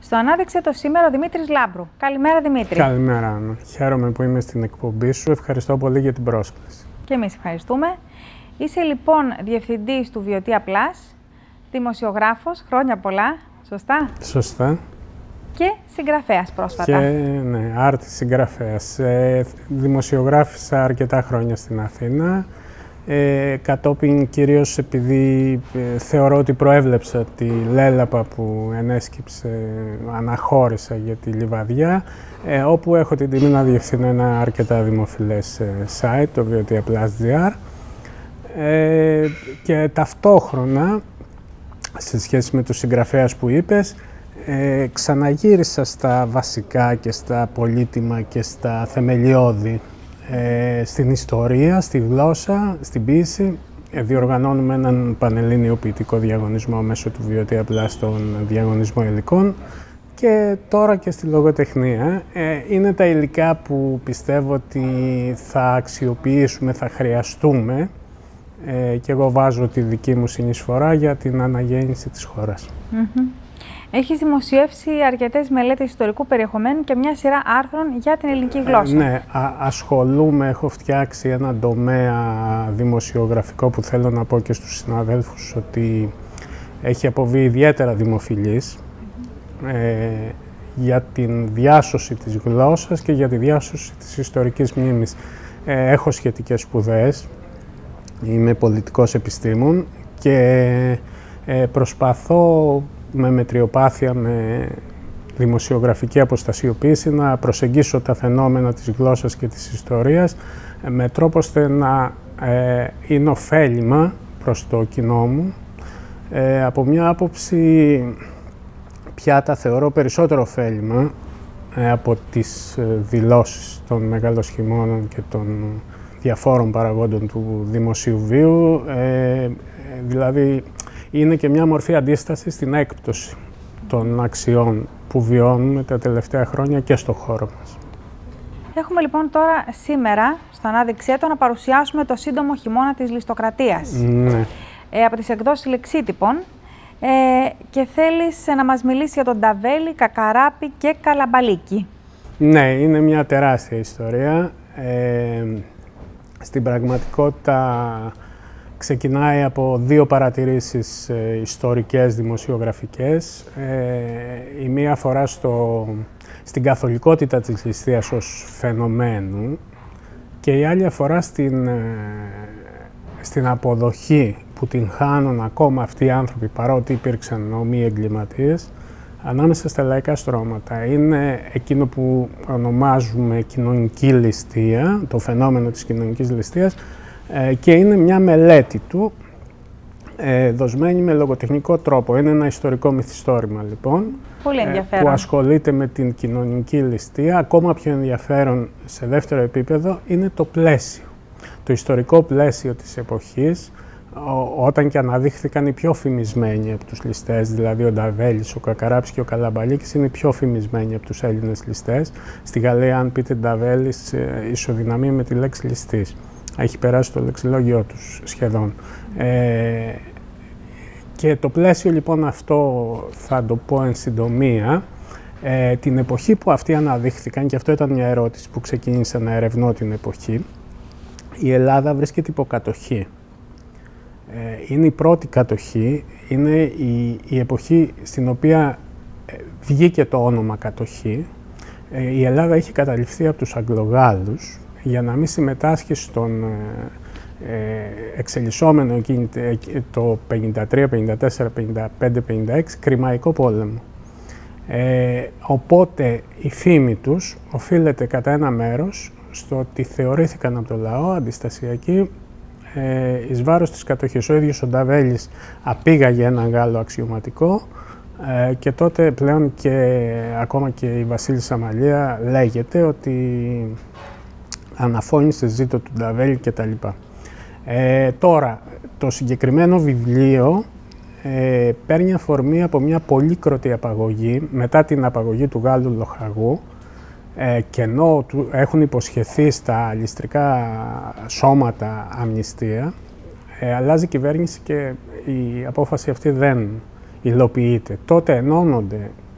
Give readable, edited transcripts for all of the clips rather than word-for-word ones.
Στο Ανάδειξε το σήμερα ο Δημήτρης Λάμπρου. Καλημέρα, Δημήτρη. Καλημέρα, Άννα. Χαίρομαι που είμαι στην εκπομπή σου. Ευχαριστώ πολύ για την πρόσκληση. Και εμείς ευχαριστούμε. Είσαι λοιπόν διευθυντής του Βιωτεία Plus, δημοσιογράφος, χρόνια πολλά, σωστά? Σωστά. Και συγγραφέας πρόσφατα. Και ναι, άρτης συγγραφέας. Δημοσιογράφησα αρκετά χρόνια στην Αθήνα. Κατόπιν κυρίως επειδή θεωρώ ότι προέβλεψα τη λέλαπα που ενέσκυψε, αναχώρησα για τη Λιβαδιά, όπου έχω την τιμή να διευθύνω ένα αρκετά δημοφιλές site, το Βιωτεία Plus.gr, και ταυτόχρονα, σε σχέση με τους συγγραφέας που είπες, ξαναγύρισα στα βασικά και στα πολύτιμα και στα θεμελιώδη, στην ιστορία, στη γλώσσα, στην ποίηση. Διοργανώνουμε έναν πανελλήνιο ποιητικό διαγωνισμό μέσω του Βιωτεία Plus, τον διαγωνισμό υλικών, και τώρα και στη λογοτεχνία. Είναι τα υλικά που πιστεύω ότι θα αξιοποιήσουμε, θα χρειαστούμε, και εγώ βάζω τη δική μου συνεισφορά για την αναγέννηση της χώρας. Έχεις δημοσιεύσει αρκετές μελέτες ιστορικού περιεχομένου και μια σειρά άρθρων για την ελληνική γλώσσα. Ναι, ασχολούμαι, έχω φτιάξει ένα τομέα δημοσιογραφικό που θέλω να πω και στους συναδέλφους ότι έχει αποβεί ιδιαίτερα δημοφιλής, για την διάσωση της γλώσσας και για τη διάσωση της ιστορικής μνήμης. Έχω σχετικές σπουδές, είμαι πολιτικός επιστήμον και προσπαθώ με μετριοπάθεια, με δημοσιογραφική αποστασιοποίηση να προσεγγίσω τα φαινόμενα της γλώσσας και της ιστορίας με τρόπο ώστε να είναι ωφέλιμα προς το κοινό μου. Από μια άποψη πια τα θεωρώ περισσότερο ωφέλιμα από τις δηλώσεις των μεγαλοσχημόνων και των διαφόρων παραγόντων του δημοσίου βίου, δηλαδή είναι και μια μορφή αντίσταση στην έκπτωση των αξιών που βιώνουμε τα τελευταία χρόνια και στο χώρο μας. Έχουμε λοιπόν τώρα σήμερα στο Ανάδειξέ το να παρουσιάσουμε το σύντομο χειμώνα της Ληστοκρατίας. Ναι. Από τις εκδόσεις Λεξίτυπων, και θέλεις να μας μιλήσει για τον Νταβέλη, Κακαράπη και Καλαμπαλίκη. Ναι, είναι μια τεράστια ιστορία. Στην πραγματικότητα ξεκινάει από δύο παρατηρήσεις ιστορικές, δημοσιογραφικές. Η μία αφορά στην καθολικότητα της ληστείας ως φαινομένου και η άλλη αφορά στην αποδοχή που την χάνουν ακόμα αυτοί οι άνθρωποι, παρότι υπήρξαν ομοί εγκληματίες, ανάμεσα στα λαϊκά στρώματα. Είναι εκείνο που ονομάζουμε κοινωνική ληστεία, το φαινόμενο της κοινωνικής ληστείας, και είναι μια μελέτη του, δοσμένη με λογοτεχνικό τρόπο. Είναι ένα ιστορικό μυθιστόρημα, λοιπόν, πολύ ενδιαφέρον, που ασχολείται με την κοινωνική ληστεία. Ακόμα πιο ενδιαφέρον σε δεύτερο επίπεδο είναι το πλαίσιο, το ιστορικό πλαίσιο της εποχής, όταν και αναδείχθηκαν οι πιο φημισμένοι από τους ληστές, δηλαδή ο Νταβέλης, ο Κακαράπης και ο Καλαμπαλίκης είναι οι πιο φημισμένοι από τους Έλληνες ληστές. Στη Γαλλία, αν πείτε Νταβέλης, ισοδυναμεί με τη λέξη ληστής. Έχει περάσει το λεξιλόγιο τους σχεδόν. Και το πλαίσιο λοιπόν αυτό, θα το πω εν συντομία, την εποχή που αυτοί αναδείχθηκαν, και αυτό ήταν μια ερώτηση που ξεκίνησα να ερευνώ την εποχή, η Ελλάδα βρίσκεται υπό κατοχή. Είναι η πρώτη κατοχή, είναι η εποχή στην οποία βγήκε το όνομα κατοχή. Η Ελλάδα έχει καταληφθεί από τους Αγγλογάλους για να μην συμμετάσχει στον εξελισσόμενο εκείνη το 53, 54, 55, 56 Κρημαϊκό πόλεμο. Οπότε η φήμη τους οφείλεται κατά ένα μέρος στο ότι θεωρήθηκαν από το λαό αντιστασιακοί εις βάρος της κατοχής. Ο ίδιος ο Νταβέλης απήγαγε έναν Γάλλο αξιωματικό, και τότε πλέον και ακόμα και η Βασίλισσα Αμαλία λέγεται ότι αναφώνησε ζήτω του Νταβέλη κτλ. Τώρα, το συγκεκριμένο βιβλίο παίρνει αφορμή από μια πολύκροτη απαγωγή μετά την απαγωγή του Γάλλου λοχαγού, και ενώ έχουν υποσχεθεί στα ληστρικά σώματα αμνηστία, αλλάζει κυβέρνηση και η απόφαση αυτή δεν υλοποιείται. Τότε ενώνονται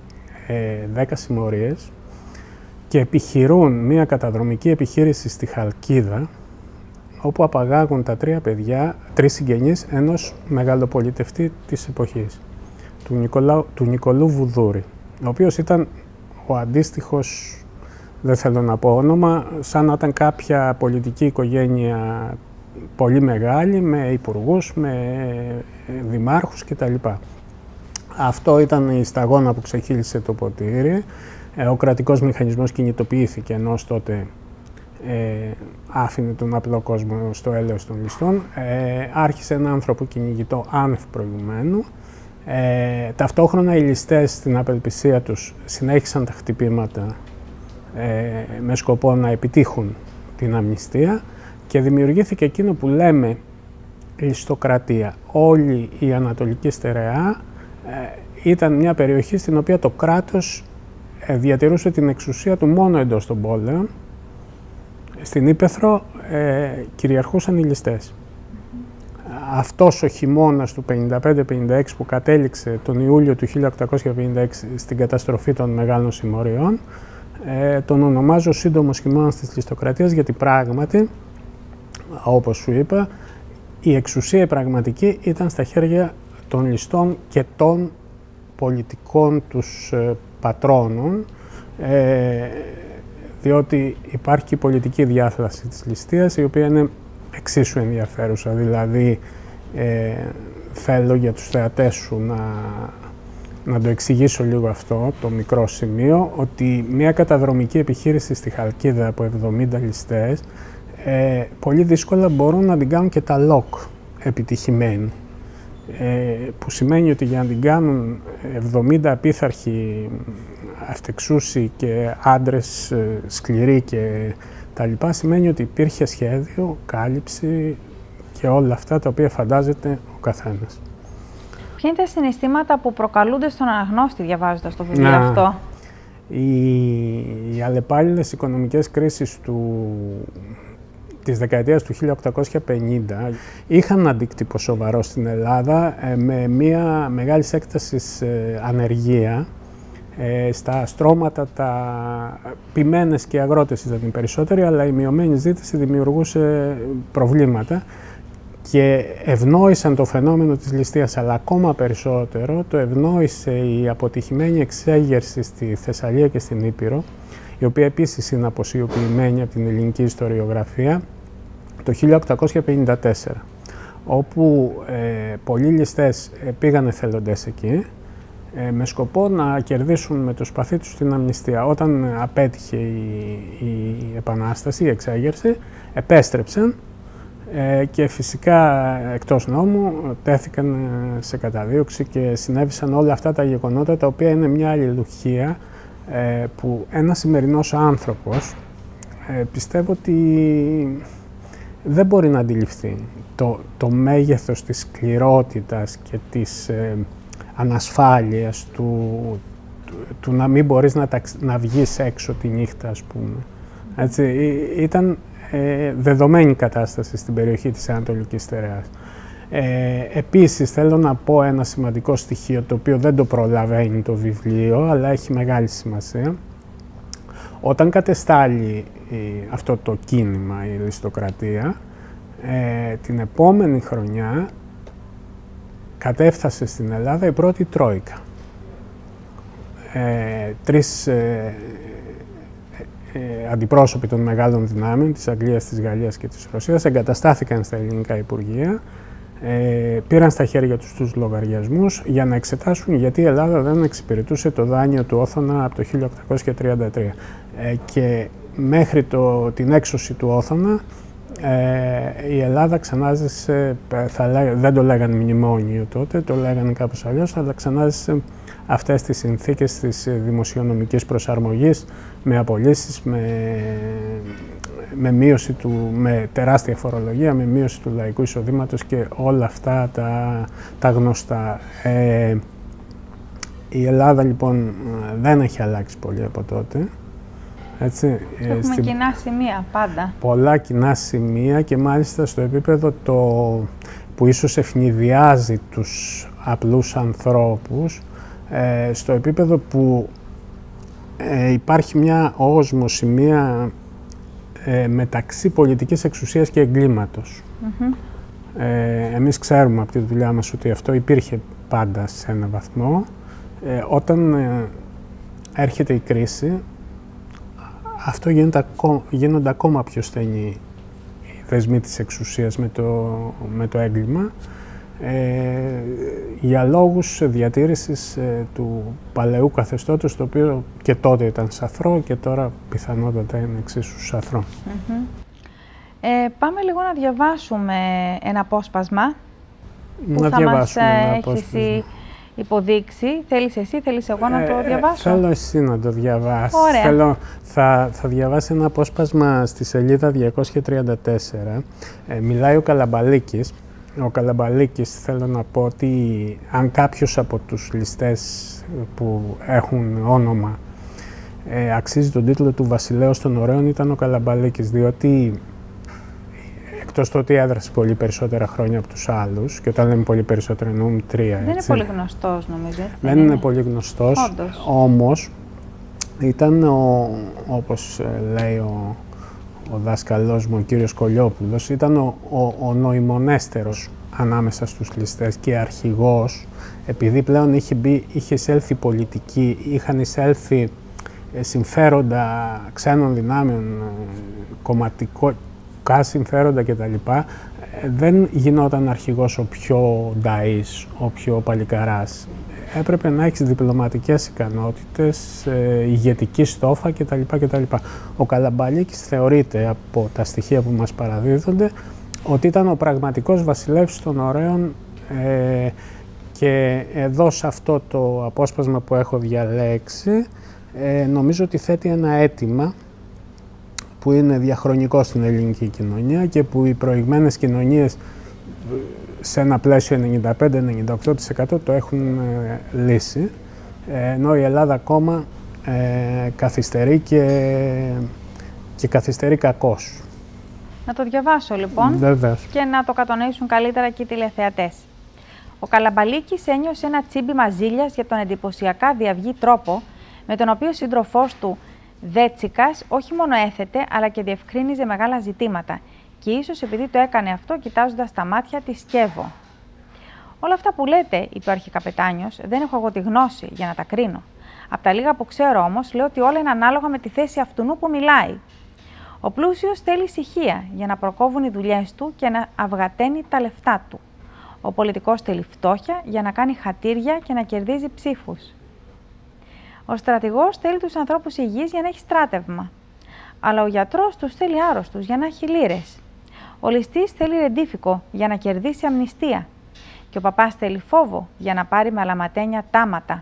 10 συμμορίες και επιχειρούν μια καταδρομική επιχείρηση στη Χαλκίδα, όπου απαγάγουν τα 3 παιδιά, 3 συγγενείς ενός μεγαλοπολιτευτή της εποχής, του Νικολού Βουδούρη, ο οποίος ήταν ο αντίστοιχος, δεν θέλω να πω όνομα, σαν να ήταν κάποια πολιτική οικογένεια πολύ μεγάλη, με υπουργούς, με δημάρχους κτλ. Αυτό ήταν η σταγόνα που ξεχύλισε το ποτήρι. Ο κρατικός μηχανισμός κινητοποιήθηκε, ενώ τότε άφηνε τον απλό κόσμο στο έλεος των ληστών. Άρχισε ένα άνθρωπο κυνηγητό άνευ προηγουμένου. Ταυτόχρονα οι ληστές στην απελπισία τους συνέχισαν τα χτυπήματα με σκοπό να επιτύχουν την αμνηστία και δημιουργήθηκε εκείνο που λέμε ληστοκρατία. Όλη η Ανατολική Στερεά ήταν μια περιοχή στην οποία το κράτος διατηρούσε την εξουσία του μόνο εντός των πόλεων. Στην Ύπαιθρο κυριαρχούσαν οι ληστές. Αυτός ο χειμώνας του 55-56 που κατέληξε τον Ιούλιο του 1856 στην καταστροφή των μεγάλων συμμοριών, τον ονομάζω σύντομος χειμώνας της ληστοκρατίας, γιατί πράγματι, όπως σου είπα, η εξουσία πραγματική ήταν στα χέρια των ληστών και των πολιτικών τους πατρόνων, διότι υπάρχει η πολιτική διάθεση της ληστείας, η οποία είναι εξίσου ενδιαφέρουσα. Δηλαδή, θέλω για τους θεατές σου να το εξηγήσω λίγο αυτό, το μικρό σημείο, ότι μια καταδρομική επιχείρηση στη Χαλκίδα από 70 ληστές, πολύ δύσκολα μπορούν να την κάνουν και τα ΛΟΚ επιτυχημένοι. Που σημαίνει ότι για να την κάνουν 70 απίθαρχοι αυτεξούσιοι και άντρες σκληροί και τα λοιπά, σημαίνει ότι υπήρχε σχέδιο, κάλυψη και όλα αυτά τα οποία φαντάζεται ο καθένας. Ποια είναι τα συναισθήματα που προκαλούνται στον αναγνώστη διαβάζοντας το βιβλίο αυτό? Οι αλλεπάλληλες οικονομικές κρίσεις της δεκαετίας του 1850 είχαν αντίκτυπο σοβαρό στην Ελλάδα, με μια μεγάλη έκταση ανεργία στα στρώματα, τα ποιμένες και αγρότες ήταν οι περισσότεροι, αλλά η μειωμένη ζήτηση δημιουργούσε προβλήματα και ευνόησαν το φαινόμενο της ληστείας, αλλά ακόμα περισσότερο το ευνόησε η αποτυχημένη εξέγερση στη Θεσσαλία και στην Ήπειρο, η οποία επίσης είναι αποσιωπημένη από την ελληνική ιστοριογραφία, το 1854, όπου πολλοί ληστές πήγαν εθελοντές εκεί, με σκοπό να κερδίσουν με το σπαθί τους την αμνηστία. Όταν απέτυχε η Επανάσταση, η εξέγερση, επέστρεψαν και φυσικά εκτός νόμου τέθηκαν σε καταδίωξη και συνέβησαν όλα αυτά τα γεγονότα, τα οποία είναι μια αλληλουχία που ένας σημερινός άνθρωπος πιστεύω ότι δεν μπορεί να αντιληφθεί το μέγεθος της σκληρότητας και της ανασφάλειας του να μην μπορείς να βγεις έξω τη νύχτα, ας πούμε. Έτσι, ήταν δεδομένη κατάσταση στην περιοχή της Ανατολικής Στερεάς. Επίσης, θέλω να πω ένα σημαντικό στοιχείο, το οποίο δεν το προλαβαίνει το βιβλίο, αλλά έχει μεγάλη σημασία. Όταν κατεστάλλει αυτό το κίνημα, η ληστοκρατία, την επόμενη χρονιά κατέφθασε στην Ελλάδα η πρώτη Τρόικα. Τρεις αντιπρόσωποι των μεγάλων δυνάμεων της Αγγλίας, της Γαλλίας και της Ρωσίας εγκαταστάθηκαν στα ελληνικά υπουργεία, πήραν στα χέρια τους τους λογαριασμούς για να εξετάσουν γιατί η Ελλάδα δεν εξυπηρετούσε το δάνειο του Όθωνα από το 1833. Και μέχρι την έξωση του Όθωνα η Ελλάδα ξανάζησε, δεν το λέγανε μνημόνιο τότε, το λέγανε κάπως αλλιώς, αλλά ξανάζησε αυτές τις συνθήκες της δημοσιονομικής προσαρμογής, με απολύσεις, με τεράστια φορολογία, με μείωση του λαϊκού εισοδήματος και όλα αυτά τα γνωστά. Η Ελλάδα λοιπόν δεν έχει αλλάξει πολύ από τότε. Έτσι, έχουμε κοινά σημεία πάντα. Πολλά κοινά σημεία και μάλιστα στο επίπεδο που ίσως ευνηδιάζει τους απλούς ανθρώπους, στο επίπεδο που υπάρχει μια όσμωση, μεταξύ πολιτικής εξουσίας και εγκλήματος. Εμείς ξέρουμε από τη δουλειά μας ότι αυτό υπήρχε πάντα σε ένα βαθμό. Όταν έρχεται η κρίση, αυτό γίνονται ακόμα πιο στενοί οι δεσμοί της εξουσίας με το έγκλημα, για λόγους διατήρησης του παλαιού καθεστώτος, το οποίο και τότε ήταν σαθρό και τώρα πιθανότατα είναι εξίσου σαθρό. Πάμε λίγο να διαβάσουμε ένα απόσπασμα που να θα μας έχεις υποδείξει. Θέλεις εσύ, θέλεις εγώ να το διαβάσω? Θέλω εσύ να το διαβάσεις. Ωραία. Θα διαβάσει ένα απόσπασμα στη σελίδα 234. Μιλάει ο Καλαμπαλίκης. Ο Καλαμπαλίκης, θέλω να πω ότι αν κάποιος από τους ληστές που έχουν όνομα αξίζει τον τίτλο του Βασιλέως των Ωραίων, ήταν ο Καλαμπαλίκης, διότι εκτός το ότι έδρασε πολύ περισσότερα χρόνια από τους άλλους, και όταν λέμε πολύ περισσότερα εννοούμε 3, έτσι. Δεν είναι πολύ γνωστός, νομίζω. Δεν είναι πολύ γνωστός, όντως. Όμως ήταν, όπως λέει ο δάσκαλός μου, ο κύριος Κολιόπουλος, ήταν ο νοημονέστερος ανάμεσα στους ληστές και αρχηγός, επειδή πλέον είχε εισέλθει πολιτική, είχαν εισέλθει συμφέροντα ξένων δυνάμεων, κομματικό συμφέροντα κτλ. Δεν γινόταν αρχηγός ο πιο νταΐς, ο πιο παλικαράς. Έπρεπε να έχεις διπλωματικές ικανότητες, ηγετική στόφα κτλ. Ο Καλαμπαλίκης θεωρείται από τα στοιχεία που μας παραδίδονται ότι ήταν ο πραγματικός βασιλεύς των ωραίων, και εδώ σε αυτό το απόσπασμα που έχω διαλέξει νομίζω ότι θέτει ένα αίτημα που είναι διαχρονικό στην ελληνική κοινωνία και που οι προηγμένες κοινωνίες σε ένα πλαίσιο 95-98% το έχουν λύσει, ενώ η Ελλάδα ακόμα καθυστερεί και καθυστερεί κακώς. Να το διαβάσω λοιπόν. Βεβαίως. Και να το κατανοήσουν καλύτερα και οι τηλεθεατές. Ο Καλαμπαλίκης ένιωσε ένα τσίμπημα ζήλιας για τον εντυπωσιακά διαυγή τρόπο με τον οποίο ο σύντροφός του Δέτσικας όχι μόνο έθετε, αλλά και διευκρίνιζε μεγάλα ζητήματα, και ίσως επειδή το έκανε αυτό κοιτάζοντας τα μάτια της Σκεύο. Όλα αυτά που λέτε, είπε ο αρχικαπετάνιος, δεν έχω εγώ τη γνώση για να τα κρίνω. Απ' τα λίγα που ξέρω όμως, λέω ότι όλα είναι ανάλογα με τη θέση αυτού που μιλάει. Ο πλούσιος θέλει ησυχία για να προκόβουν οι δουλειές του και να αυγαταίνει τα λεφτά του. Ο πολιτικός θέλει φτώχεια για να κάνει χατήρια και να κερδίζει ψήφους. Ο στρατηγός θέλει τους ανθρώπους υγιείς για να έχει στράτευμα. Αλλά ο γιατρός τους θέλει άρρωστους για να έχει λίρες. Ο ληστής θέλει ρεντίφικο για να κερδίσει αμνηστία. Και ο παπάς θέλει φόβο για να πάρει με αλαματένια τάματα.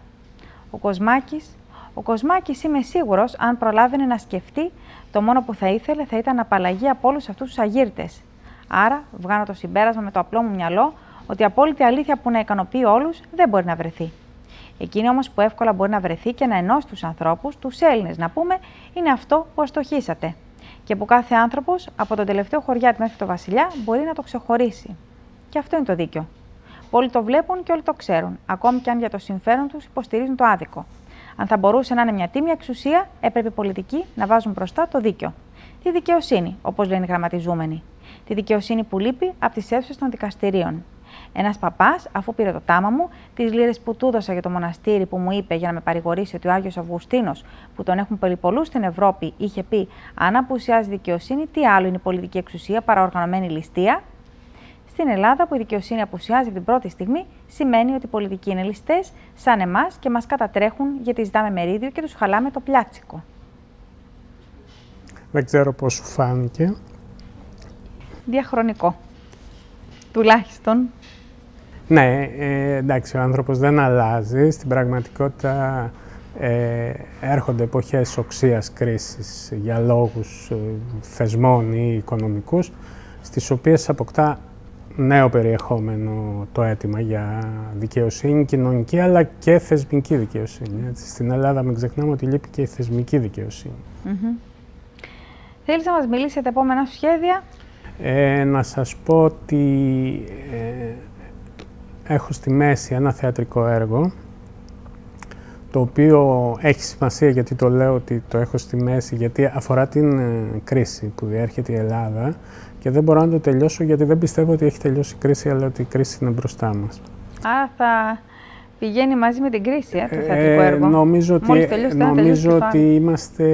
Ο Κοσμάκης είμαι σίγουρος, αν προλάβαινε να σκεφτεί, το μόνο που θα ήθελε θα ήταν απαλλαγή από όλους αυτούς τους αγύρτες. Άρα, βγάνω το συμπέρασμα με το απλό μου μυαλό ότι η απόλυτη αλήθεια που να ικανοποιεί όλους δεν μπορεί να βρεθεί. Εκείνη όμως που εύκολα μπορεί να βρεθεί και να ενώσει τους ανθρώπους, τους Έλληνες να πούμε, είναι αυτό που αστοχήσατε. Και που κάθε άνθρωπος, από τον τελευταίο χωριάτη μέχρι το βασιλιά, μπορεί να το ξεχωρίσει. Και αυτό είναι το δίκιο. Όλοι το βλέπουν και όλοι το ξέρουν, ακόμη και αν για το συμφέρον τους υποστηρίζουν το άδικο. Αν θα μπορούσε να είναι μια τίμια εξουσία, έπρεπε οι πολιτικοί να βάζουν μπροστά το δίκιο. Τη δικαιοσύνη, όπως λένε οι γραμματιζούμενοι. Τη δικαιοσύνη που λείπει από τις αίθουσες των δικαστηρίων. Ένας παπάς, αφού πήρε το τάμα μου, τις λίρες που του έδωσα για το μοναστήρι που μου είπε για να με παρηγορήσει ότι ο Άγιος Αυγουστίνος, που τον έχουν περιπολούς στην Ευρώπη, είχε πει: αν απουσιάζει δικαιοσύνη, τι άλλο είναι η πολιτική εξουσία παρά οργανωμένη ληστεία. Στην Ελλάδα, που η δικαιοσύνη απουσιάζει από την πρώτη στιγμή, σημαίνει ότι οι πολιτικοί είναι ληστές, σαν εμάς, και μας κατατρέχουν γιατί ζητάμε μερίδιο και τους χαλάμε το πλάτσικο. Δεν ξέρω πώς σου φάνηκε. Διαχρονικό. Τουλάχιστον. Ναι, εντάξει, ο άνθρωπος δεν αλλάζει. Στην πραγματικότητα έρχονται εποχές οξείας κρίσης για λόγους θεσμών ή οικονομικούς, στις οποίες αποκτά νέο περιεχόμενο το αίτημα για δικαιοσύνη κοινωνική, αλλά και θεσμική δικαιοσύνη. Έτσι. Στην Ελλάδα μην ξεχνάμε ότι λείπει και η θεσμική δικαιοσύνη. Θέλεις να μας μιλήσεις για τα επόμενα σχέδια? Να σας πω ότι έχω στη μέση ένα θεατρικό έργο, το οποίο έχει σημασία, γιατί το λέω ότι το έχω στη μέση, γιατί αφορά την κρίση που διέρχεται η Ελλάδα και δεν μπορώ να το τελειώσω γιατί δεν πιστεύω ότι έχει τελειώσει η κρίση, αλλά ότι η κρίση είναι μπροστά μας. Άρα θα πηγαίνει μαζί με την κρίση το θεατρικό έργο. Νομίζω ότι είμαστε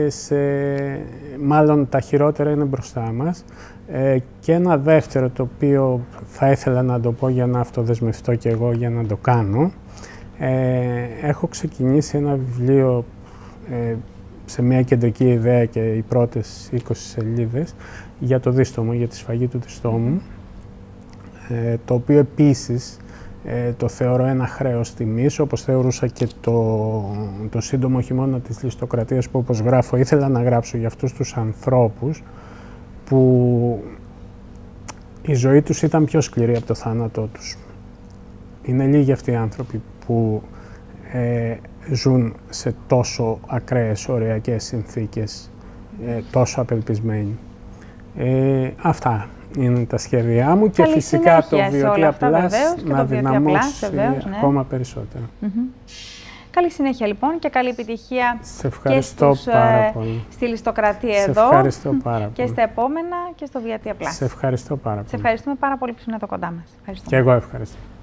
μάλλον τα χειρότερα είναι μπροστά μας. Και ένα δεύτερο, το οποίο θα ήθελα να το πω για να αυτοδεσμευτώ και εγώ για να το κάνω. Έχω ξεκινήσει ένα βιβλίο σε μια κεντρική ιδέα και οι πρώτες 20 σελίδες για το δίστομο, για τη σφαγή του διστόμου, το οποίο επίσης το θεωρώ ένα χρέος τιμής, όπως θεωρούσα και το σύντομο χειμώνα της ληστοκρατίας, που όπως γράφω ήθελα να γράψω για αυτούς τους ανθρώπους που η ζωή τους ήταν πιο σκληρή από το θάνατό τους. Είναι λίγοι αυτοί οι άνθρωποι που ζουν σε τόσο ακραίες οριακές συνθήκες, τόσο απελπισμένοι. Αυτά είναι τα σχέδιά μου και φυσικά το Βιωτία Plus να δυναμώσει ακόμα περισσότερο. Καλή συνέχεια λοιπόν και καλή επιτυχία στη ληστοκρατία εδώ. Σε ευχαριστώ πάρα πολύ. Και στα επόμενα και στο Βιωτία Plus. Σε ευχαριστώ πάρα πολύ. Σε ευχαριστούμε πάρα πολύ που ήσουν εδώ κοντά μας. Και εγώ ευχαριστώ.